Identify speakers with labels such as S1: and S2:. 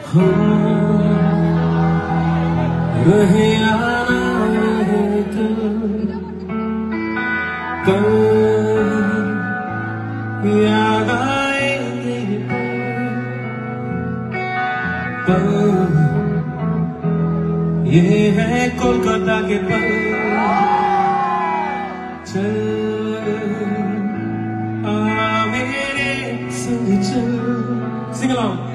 S1: हम रहे आना रहे कल याद आएंगे पल ये है कोलकाता के पल चल आ मेरे संग चल सिंग अलोंग